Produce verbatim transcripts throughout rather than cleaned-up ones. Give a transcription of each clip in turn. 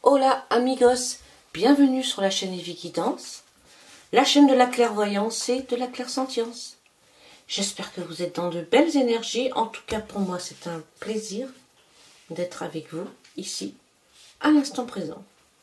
Hola amigos, bienvenue sur la chaîne Evie Guidance, la chaîne de la clairvoyance et de la clairsentience. J'espère que vous êtes dans de belles énergies, en tout cas pour moi c'est un plaisir d'être avec vous ici, à l'instant présent.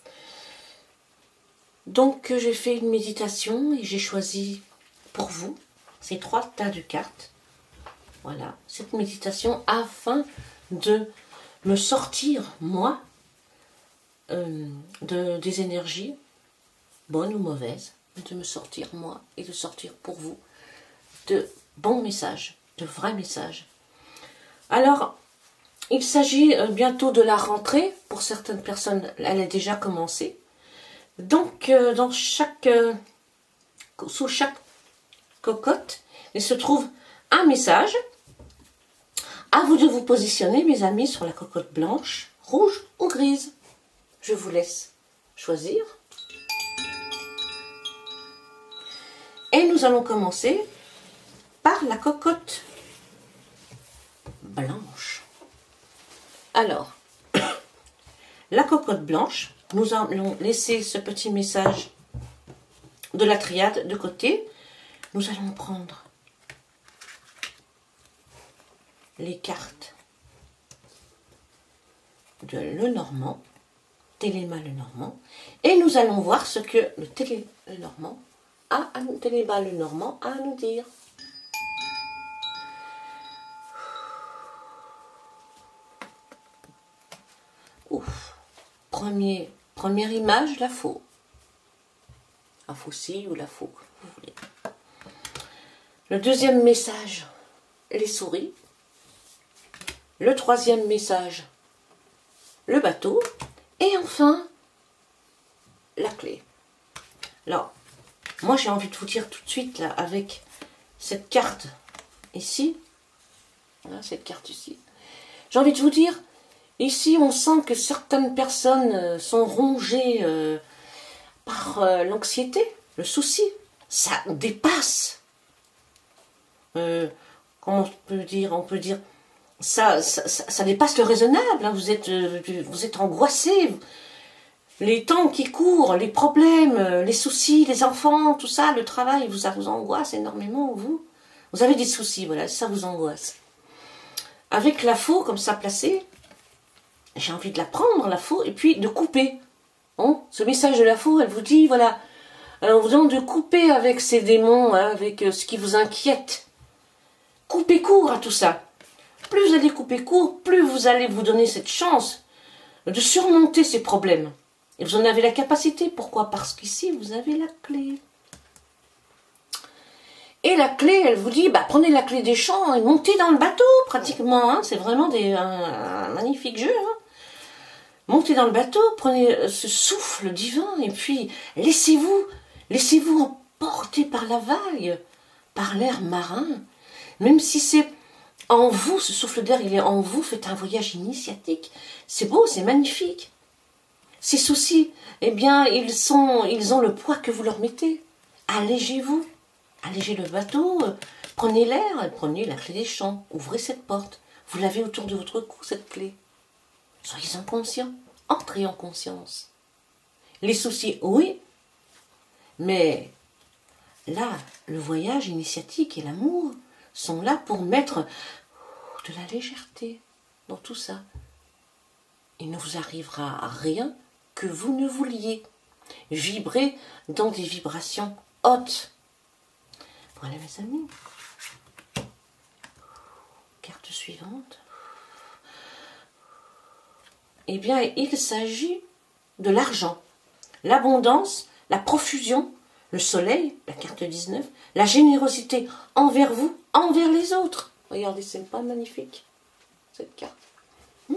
Donc j'ai fait une méditation et j'ai choisi pour vous ces trois tas de cartes. Voilà, cette méditation afin de me sortir, moi, euh, de, des énergies, bonnes ou mauvaises, de me sortir, moi, et de sortir pour vous, de bons messages, de vrais messages. Alors, il s'agit bientôt de la rentrée. Pour certaines personnes, elle a déjà commencé. Donc, euh, dans chaque, euh, sous chaque cocotte, il se trouve un message. À vous de vous positionner, mes amis, sur la cocotte blanche, rouge ou grise. Je vous laisse choisir. Et nous allons commencer par la cocotte blanche. Alors, la cocotte blanche, nous allons laisser ce petit message de la triade de côté. Nous allons prendre les cartes de Lenormand, Téléma Lenormand, et nous allons voir ce que le Télé Lenormand a à nous, Téléma Lenormand a à nous dire. Ouf. Premier, première image, la faux. La faucille ou la faux, comme vous voulez. Le deuxième message, les souris. Le troisième message, le bateau. Et enfin, la clé. Alors, moi j'ai envie de vous dire tout de suite, là, avec cette carte ici, voilà, cette carte ici, j'ai envie de vous dire, ici on sent que certaines personnes sont rongées euh, par euh, l'anxiété, le souci. Ça dépasse. Euh, comment on peut dire, on peut dire, Ça, ça, ça, ça dépasse le raisonnable, hein. Vous êtes, euh, vous êtes angoissé, les temps qui courent, les problèmes, les soucis, les enfants, tout ça, le travail, vous, ça vous angoisse énormément, vous. Vous avez des soucis, voilà, ça vous angoisse. Avec la faux, comme ça, placée, j'ai envie de la prendre, la faux, et puis de couper. Hein, ce message de la faux, elle vous dit, voilà, on vous demande de couper avec ces démons, hein, avec ce qui vous inquiète. Coupez court à tout ça. Plus vous allez couper court, plus vous allez vous donner cette chance de surmonter ces problèmes. Et vous en avez la capacité. Pourquoi? Parce qu'ici, vous avez la clé. Et la clé, elle vous dit, bah, prenez la clé des champs et montez dans le bateau, pratiquement. Hein. C'est vraiment des, un, un magnifique jeu. Hein. Montez dans le bateau, prenez ce souffle divin et puis laissez-vous, laissez-vous emporter par la vague, par l'air marin. Même si c'est en vous, ce souffle d'air, il est en vous, faites un voyage initiatique. C'est beau, c'est magnifique. Ces soucis, eh bien, ils, sont, ils ont le poids que vous leur mettez. Allégez-vous. Allégez le bateau, prenez l'air, prenez la clé des champs, ouvrez cette porte. Vous l'avez autour de votre cou, cette clé. Soyez inconscients, entrez en conscience. Les soucis, oui, mais là, le voyage initiatique et l'amour sont là pour mettre de la légèreté dans tout ça. Il ne vous arrivera rien que vous ne vouliez. Vibrez dans des vibrations hautes. Voilà mes amis. Carte suivante. Eh bien, il s'agit de l'argent, l'abondance, la profusion, le soleil, la carte dix-neuf, la générosité envers vous, envers les autres. Regardez, c'est pas magnifique, cette carte. Hmm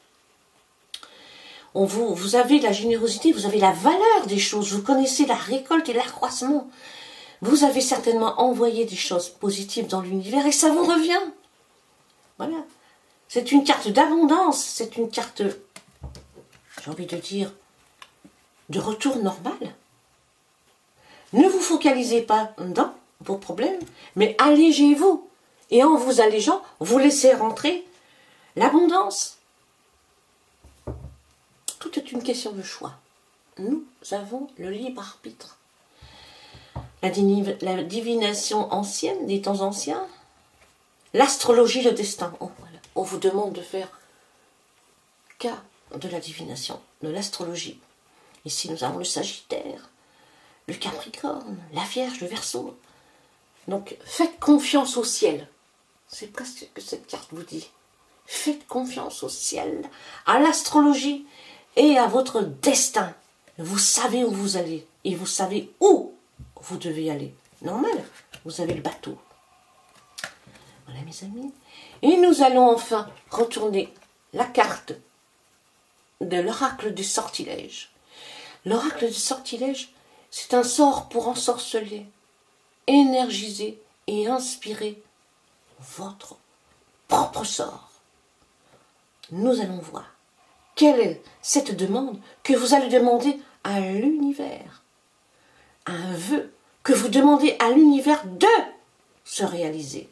On vous, vous avez la générosité, vous avez la valeur des choses, vous connaissez la récolte et l'accroissement. Vous avez certainement envoyé des choses positives dans l'univers et ça vous revient. Voilà. C'est une carte d'abondance, c'est une carte, j'ai envie de dire, de retour normal. Ne vous focalisez pas dans vos problèmes, mais allégez-vous. Et en vous allégeant, vous laissez rentrer l'abondance. Tout est est une question de choix. Nous avons le libre arbitre. La, la divination ancienne, des temps anciens, l'astrologie, le destin. Oh, voilà. On vous demande de faire cas de la divination, de l'astrologie. Ici, nous avons le Sagittaire, le Capricorne, la Vierge, le Verseau. Donc, faites confiance au ciel. C'est presque ce que cette carte vous dit. Faites confiance au ciel, à l'astrologie et à votre destin. Vous savez où vous allez et vous savez où vous devez aller. Normal, vous avez le bateau. Voilà mes amis. Et nous allons enfin retourner la carte de l'oracle du sortilège. L'oracle du sortilège, c'est un sort pour ensorceler, énergiser et inspirer votre propre sort. Nous allons voir quelle est cette demande que vous allez demander à l'univers. Un vœu que vous demandez à l'univers de se réaliser.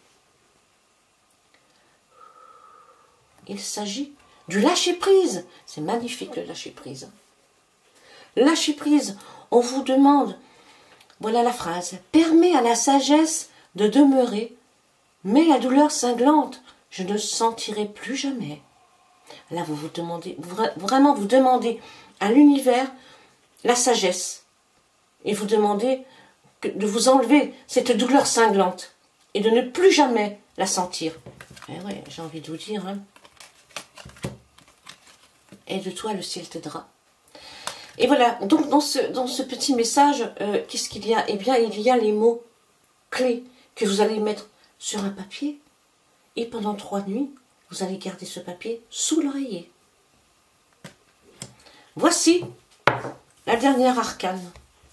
Il s'agit du lâcher-prise. C'est magnifique le lâcher-prise. Lâcher-prise, on vous demande, voilà la phrase, permet à la sagesse de demeurer, mais la douleur cinglante, je ne sentirai plus jamais. Là, vous vous demandez, vraiment vous demandez à l'univers la sagesse. Et vous demandez de vous enlever cette douleur cinglante et de ne plus jamais la sentir. Eh oui, j'ai envie de vous dire, hein. Et de toi, le ciel t'aidera. Et voilà, donc dans ce, dans ce petit message, euh, qu'est-ce qu'il y a? Eh bien, il y a les mots clés que vous allez mettre sur un papier. Et pendant trois nuits, vous allez garder ce papier sous l'oreiller. Voici la dernière arcane.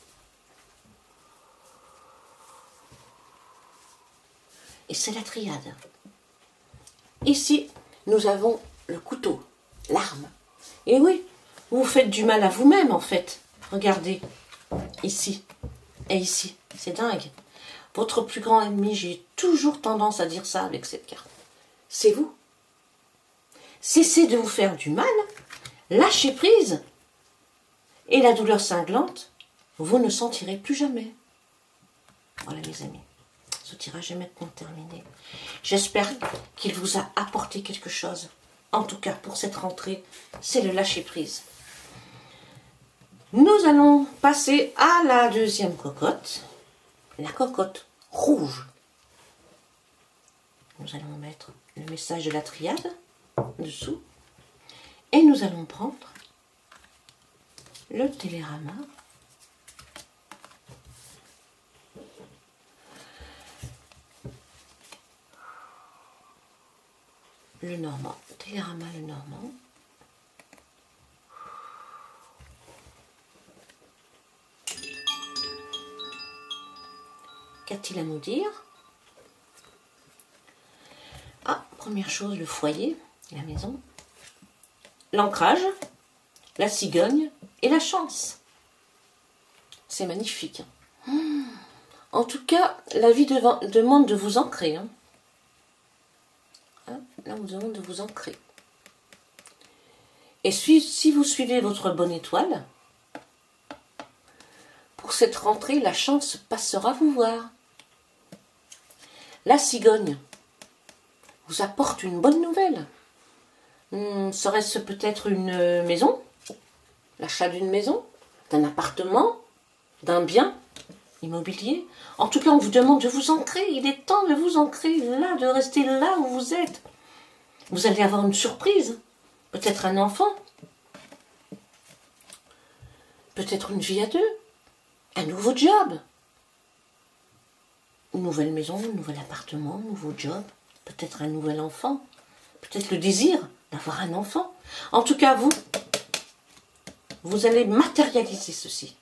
Et c'est la triade. Ici, nous avons le couteau, l'arme. Et oui, vous faites du mal à vous-même, en fait. Regardez, ici et ici. C'est dingue. Votre plus grand ennemi, j'ai toujours tendance à dire ça avec cette carte. C'est vous. Cessez de vous faire du mal, lâchez prise, et la douleur cinglante, vous ne sentirez plus jamais. Voilà, mes amis. Ce tirage est maintenant terminé. J'espère qu'il vous a apporté quelque chose. En tout cas, pour cette rentrée, c'est le lâcher-prise. Nous allons passer à la deuxième cocotte, la cocotte rouge. Nous allons mettre le message de la triade dessous. Et nous allons prendre le télérama. Le normand, télérama le normand. Qu'a-t-il à nous dire? Ah, première chose, le foyer, la maison. L'ancrage, la cigogne et la chance. C'est magnifique. En tout cas, la vie devant, demande de vous ancrer. Hein. Là, on vous demande de vous ancrer. Et si, si vous suivez votre bonne étoile, pour cette rentrée, la chance passera vous voir. La cigogne vous apporte une bonne nouvelle. Hmm, serait-ce peut-être une maison? L'achat d'une maison? D'un appartement? D'un bien immobilier? En tout cas, on vous demande de vous ancrer. Il est temps de vous ancrer là, de rester là où vous êtes. Vous allez avoir une surprise. Peut-être un enfant. Peut-être une vie à deux. Un nouveau job. Une nouvelle maison, un nouvel appartement, un nouveau job. Peut-être un nouvel enfant. Peut-être le désir d'avoir un enfant. En tout cas, vous, vous allez matérialiser ceci.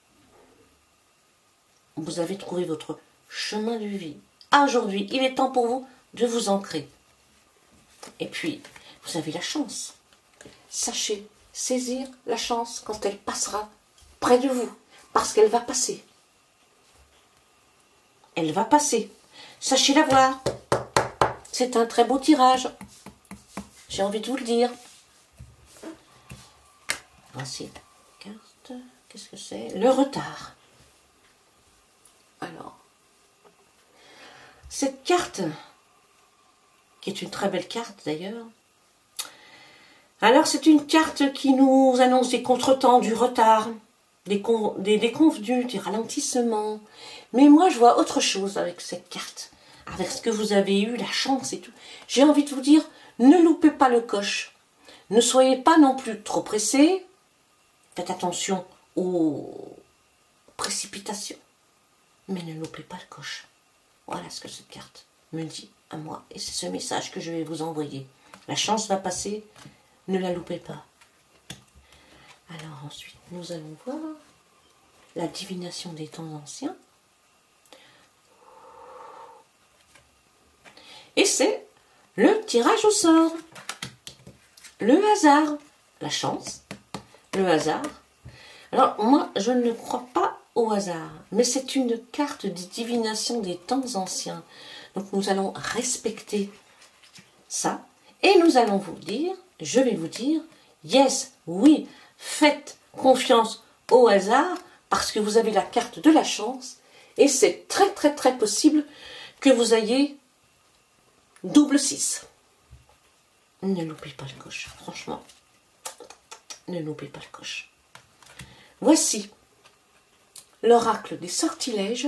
Vous avez trouvé votre chemin de vie. Aujourd'hui, il est temps pour vous de vous ancrer. Et puis, vous avez la chance. Sachez saisir la chance quand elle passera près de vous. Parce qu'elle va passer. Elle va passer. Sachez la voir. C'est un très beau tirage. J'ai envie de vous le dire. voici la carte. Qu'est-ce que c'est? Le retard. Alors, cette carte, qui est une très belle carte d'ailleurs, alors c'est une carte qui nous annonce des contretemps, du retard, des, con, des déconvenus, des ralentissements. Mais moi je vois autre chose avec cette carte, avec ce que vous avez eu, la chance et tout. J'ai envie de vous dire, ne loupez pas le coche. Ne soyez pas non plus trop pressés. Faites attention aux précipitations. Mais ne loupez pas le coche. Voilà ce que cette carte me dit à moi. Et c'est ce message que je vais vous envoyer. La chance va passer, ne la loupez pas. Alors ensuite, nous allons voir la divination des temps anciens. Et c'est le tirage au sort. Le hasard. La chance. Le hasard. Alors moi, je ne crois pas au hasard, mais c'est une carte de divination des temps anciens. Donc nous allons respecter ça et nous allons vous dire, je vais vous dire, yes, oui, faites confiance au hasard parce que vous avez la carte de la chance et c'est très très très possible que vous ayez double six. Ne loupez pas le coche, franchement, ne loupez pas le coche. Voici l'oracle des sortilèges.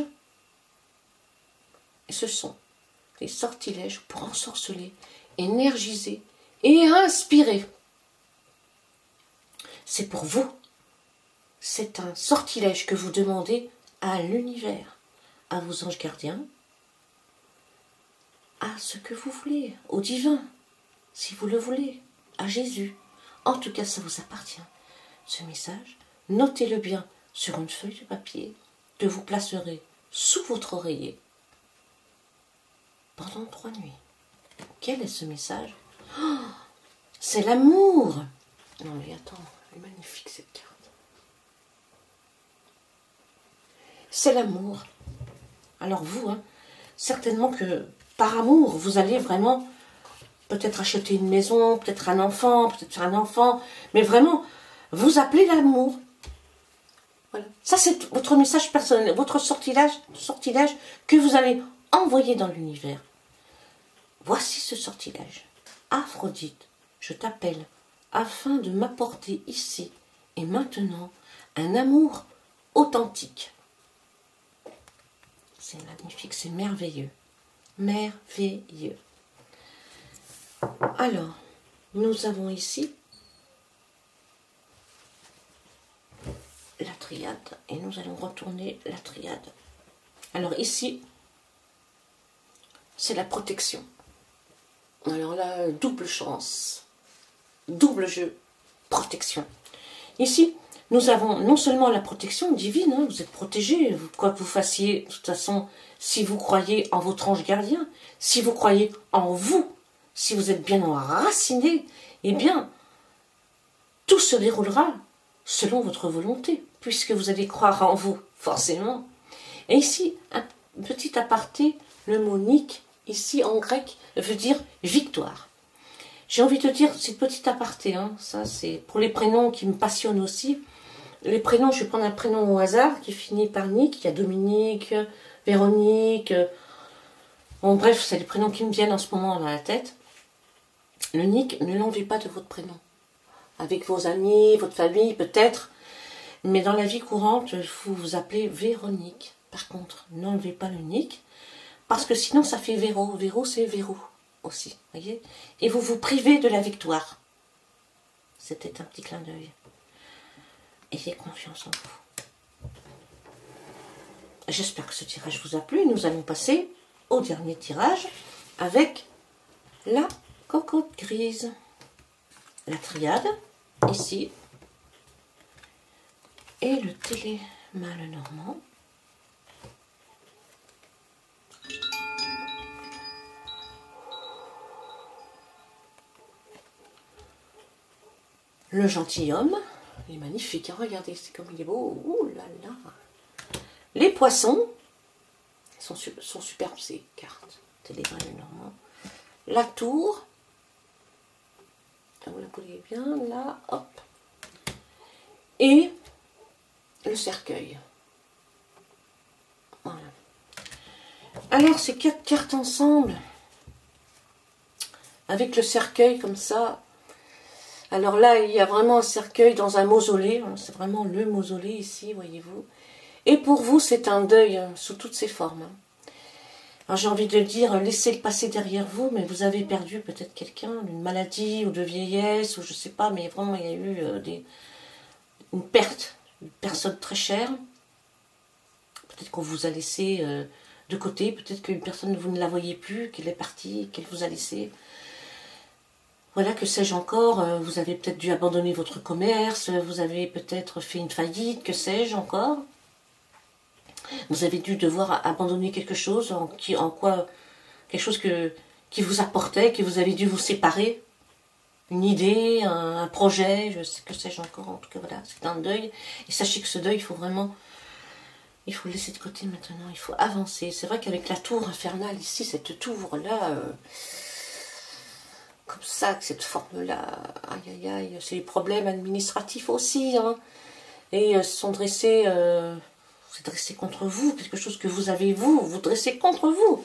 Et ce sont des sortilèges pour ensorceler, énergiser et inspirer. C'est pour vous. C'est un sortilège que vous demandez à l'univers, à vos anges gardiens, à ce que vous voulez, au divin, si vous le voulez, à Jésus. En tout cas, ça vous appartient. Ce message, notez-le bien sur une feuille de papier que vous placerez sous votre oreiller pendant trois nuits. Quel est ce message? Oh, c'est l'amour. Non mais attends, elle est magnifique cette carte. C'est l'amour. Alors vous, hein, certainement que par amour, vous allez vraiment peut-être acheter une maison, peut-être un enfant, peut-être faire un enfant, mais vraiment, vous appelez l'amour. Voilà. Ça, c'est votre message personnel, votre sortilège, sortilège que vous allez envoyer dans l'univers. Voici ce sortilège. Aphrodite, je t'appelle afin de m'apporter ici et maintenant un amour authentique. C'est magnifique, c'est merveilleux. Merveilleux. Alors, nous avons ici la triade et nous allons retourner la triade. Alors ici, c'est la protection. Alors là, double chance, double jeu, protection. Ici, nous avons non seulement la protection divine, hein, vous êtes protégé, quoi que vous fassiez, de toute façon, si vous croyez en votre ange gardien, si vous croyez en vous, si vous êtes bien enraciné, eh bien, tout se déroulera selon votre volonté, puisque vous allez croire en vous, forcément. Et ici, un petit aparté, le mot Nick, ici en grec, veut dire victoire. J'ai envie de dire, c'est petit aparté, hein, ça c'est pour les prénoms qui me passionnent aussi. Les prénoms, je vais prendre un prénom au hasard qui finit par Nick, il y a Dominique, Véronique, bon bref, c'est les prénoms qui me viennent en ce moment dans la tête. Le Nick, ne l'enlevez pas de votre prénom. Avec vos amis, votre famille peut-être, mais dans la vie courante, vous vous appelez Véronique. Par contre, n'enlevez pas le Nick, parce que sinon ça fait Véro. Véro, c'est verrou aussi, voyez. Et vous vous privez de la victoire. C'était un petit clin d'œil. Ayez confiance en vous. J'espère que ce tirage vous a plu. Nous allons passer au dernier tirage avec la cocotte grise. La triade, ici, et le télémale normand. Le gentilhomme, il est magnifique, hein, regardez, c'est comme il est beau, ouh là là. Les poissons, sont, sont superbes ces cartes, télémale normand. La tour, vous la voyez bien, là, hop. et le cercueil. Voilà. Alors, ces quatre cartes ensemble, avec le cercueil comme ça. Alors là, il y a vraiment un cercueil dans un mausolée. C'est vraiment le mausolée ici, voyez-vous. Et pour vous, c'est un deuil hein, sous toutes ses formes. Alors j'ai envie de dire, laissez le passé derrière vous, mais vous avez perdu peut-être quelqu'un, d'une maladie ou de vieillesse, ou je sais pas, mais vraiment il y a eu euh, des, une perte, une personne très chère. Peut-être qu'on vous a laissé euh, de côté, peut-être qu'une personne, vous ne la voyez plus, qu'elle est partie, qu'elle vous a laissé. Voilà, que sais-je encore, euh, vous avez peut-être dû abandonner votre commerce, vous avez peut-être fait une faillite, que sais-je encore. Vous avez dû devoir abandonner quelque chose, en, qui, en quoi, quelque chose que, qui vous apportait, que vous avez dû vous séparer. Une idée, un, un projet, je sais que sais-je encore, en tout cas voilà, c'est un deuil. Et sachez que ce deuil, il faut vraiment, il faut le laisser de côté maintenant, il faut avancer. C'est vrai qu'avec la tour infernale ici, cette tour-là, euh, comme ça, avec cette forme-là, aïe aïe aïe, c'est les problèmes administratifs aussi, hein. Et euh, se sont dressés... Euh, vous dressez contre vous, quelque chose que vous avez vous, vous dressez contre vous.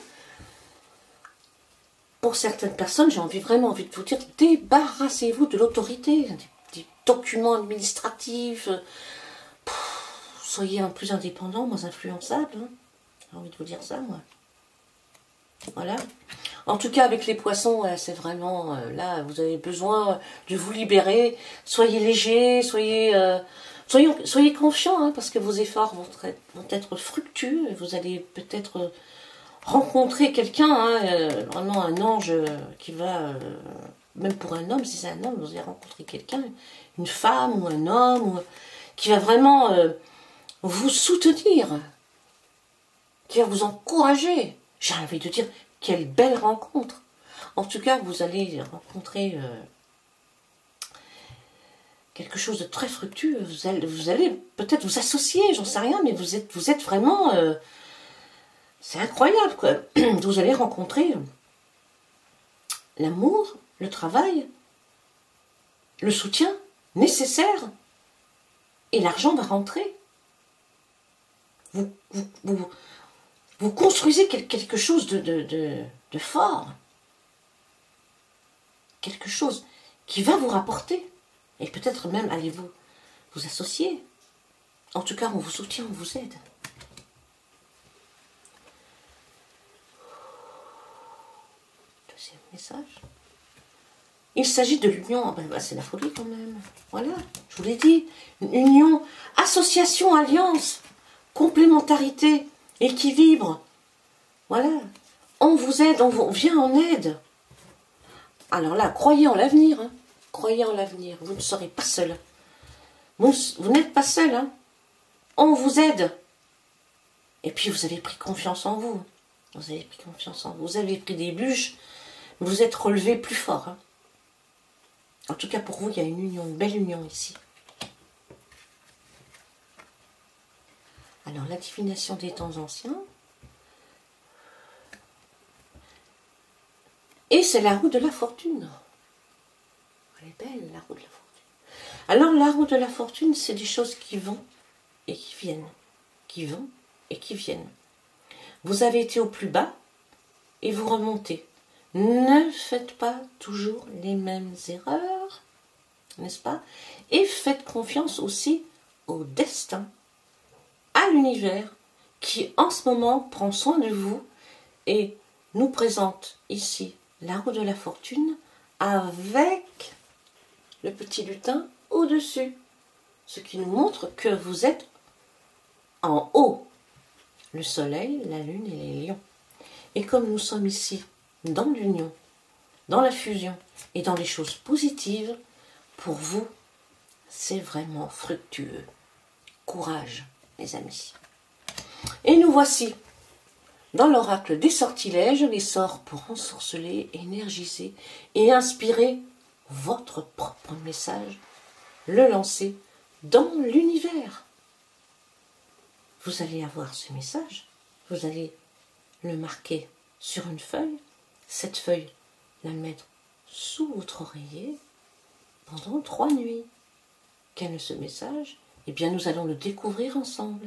Pour certaines personnes, j'ai envie vraiment envie de vous dire, débarrassez-vous de l'autorité, des, des documents administratifs, pff, soyez un plus indépendant, moins influençable. Hein. J'ai envie de vous dire ça, moi. Voilà. En tout cas, avec les poissons, c'est vraiment, euh, là, vous avez besoin de vous libérer. Soyez léger, soyez... Euh, Soyez, soyez confiants, hein, parce que vos efforts vont, vont être fructueux. Vous allez peut-être rencontrer quelqu'un, hein, euh, vraiment un ange qui va, euh, même pour un homme, si c'est un homme, vous allez rencontrer quelqu'un, une femme ou un homme, ou, qui va vraiment euh, vous soutenir, qui va vous encourager. J'ai envie de dire, quelle belle rencontre. En tout cas, vous allez rencontrer... Euh, quelque chose de très fructueux, vous allez, vous allez peut-être vous associer, j'en sais rien, mais vous êtes, vous êtes vraiment... Euh, c'est incroyable, quoi. Vous allez rencontrer l'amour, le travail, le soutien nécessaire, et l'argent va rentrer. Vous, vous, vous, vous construisez quelque chose de, de, de, de fort, quelque chose qui va vous rapporter. Et peut-être même allez-vous vous associer. En tout cas, on vous soutient, on vous aide. Deuxième message. Il s'agit de l'union. Ben, ben, c'est la folie quand même. Voilà, je vous l'ai dit. Une union, association, alliance, complémentarité, équilibre. Voilà. On vous aide, on, vous, on vient en aide. Alors là, croyez en l'avenir, hein. Croyez en l'avenir, vous ne serez pas seul. Vous, vous n'êtes pas seul, hein. On vous aide. Et puis vous avez pris confiance en vous. Vous avez pris confiance en vous. Vous avez pris des bûches, vous êtes relevé plus fort. Hein. En tout cas, pour vous, il y a une union, une belle union ici. Alors, la divination des temps anciens. Et c'est la roue de la fortune. Elle est belle, la roue de la fortune. Alors, la roue de la fortune, c'est des choses qui vont et qui viennent. Qui vont et qui viennent. Vous avez été au plus bas et vous remontez. Ne faites pas toujours les mêmes erreurs, n'est-ce pas? Et faites confiance aussi au destin, à l'univers, qui en ce moment prend soin de vous et nous présente ici la roue de la fortune avec le petit lutin au-dessus. Ce qui nous montre que vous êtes en haut. Le soleil, la lune et les lions. Et comme nous sommes ici dans l'union, dans la fusion et dans les choses positives, pour vous, c'est vraiment fructueux. Courage, les amis. Et nous voici dans l'oracle des sortilèges, les sorts pour ensorceler, énergiser et inspirer votre propre message, le lancer dans l'univers. Vous allez avoir ce message, vous allez le marquer sur une feuille, cette feuille, la mettre sous votre oreiller pendant trois nuits. Quel est ce message? Eh bien, nous allons le découvrir ensemble.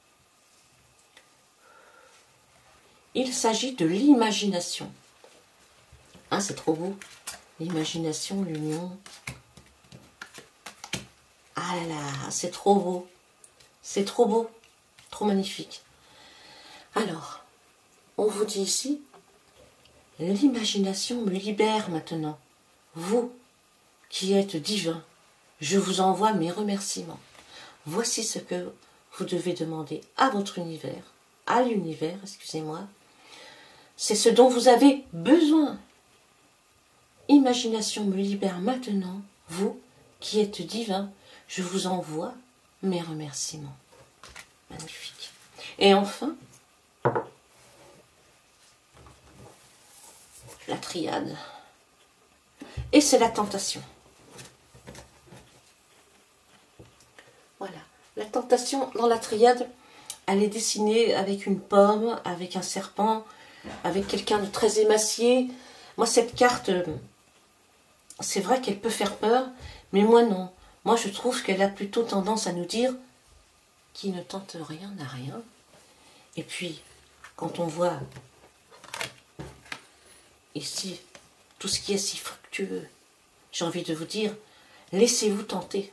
Il s'agit de l'imagination. Ah, c'est trop beau. L'imagination, l'union. Ah là là, c'est trop beau. C'est trop beau. Trop magnifique. Alors, on vous dit ici, l'imagination me libère maintenant. Vous, qui êtes divin, je vous envoie mes remerciements. Voici ce que vous devez demander à votre univers, à l'univers, excusez-moi. C'est ce dont vous avez besoin. Imagination me libère maintenant. Vous, qui êtes divin, je vous envoie mes remerciements. Magnifique. Et enfin, la triade. Et c'est la tentation. Voilà. La tentation dans la triade, elle est dessinée avec une pomme, avec un serpent, avec quelqu'un de très émacié. Moi, cette carte, c'est vrai qu'elle peut faire peur, mais moi non. Moi, je trouve qu'elle a plutôt tendance à nous dire qui ne tente rien n'a rien. Et puis, quand on voit ici tout ce qui est si fructueux, j'ai envie de vous dire, laissez-vous tenter.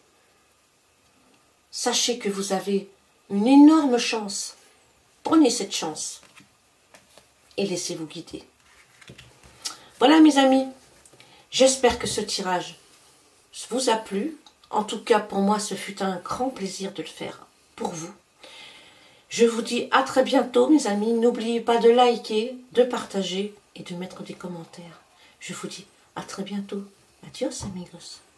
Sachez que vous avez une énorme chance. Prenez cette chance et laissez-vous guider. Voilà mes amis, j'espère que ce tirage vous a plu. En tout cas, pour moi, ce fut un grand plaisir de le faire pour vous. Je vous dis à très bientôt mes amis. N'oubliez pas de liker, de partager et de mettre des commentaires. Je vous dis à très bientôt. Adios amigos.